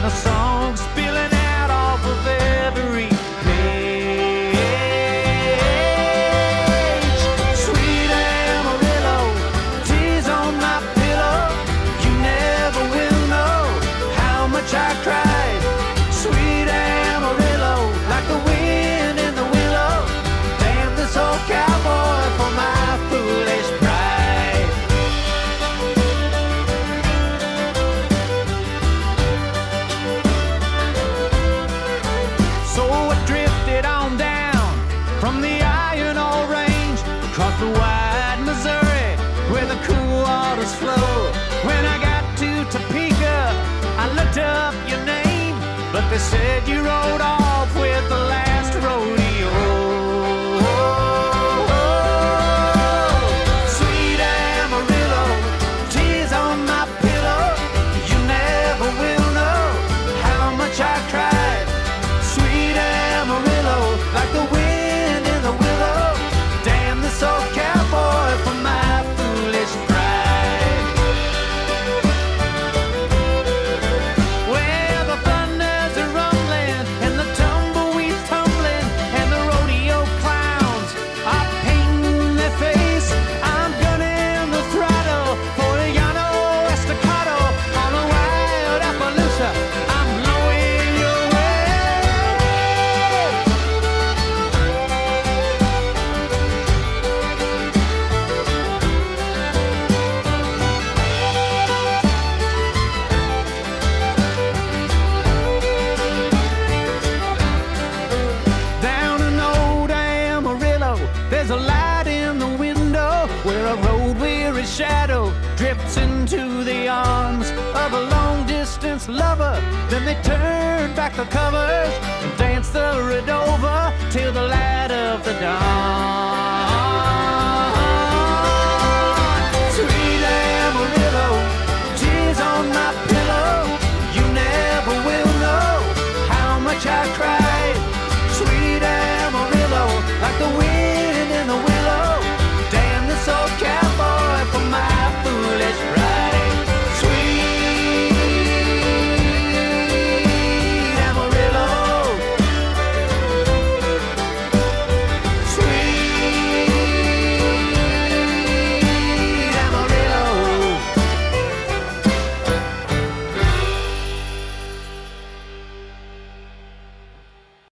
and a song spilling out off of every page. Sweet Amarillo, tears on my pillow. You never will know how much I cried. Sweet Amarillo, like the wind in the willow. Damn this old cowboy for my foolish pride. So I drifted on down from the iron ore range across the wide Missouri where the cool waters flow. When I got to Topeka, I looked up your name, but they said you rode off with the last rodeo. Sweet Amarillo, tears on my pillow. You never will know how much I cried. Sweet Amarillo, like the wind in the willow. Damn this old cowboy for my foolish pride. Where the thunders are rumbling and the tumbleweeds tumbling and the rodeo clowns are painting their face, I'm gunning the throttle for a Llano Estacado on a wild Appaloosa. I'm blowing your way. Down in old Amarillo, there's a light in the window where a road-weary shadow drifts into the arms of a long-distance lover. Then they turn back the covers and dance the red over till the light of the dawn.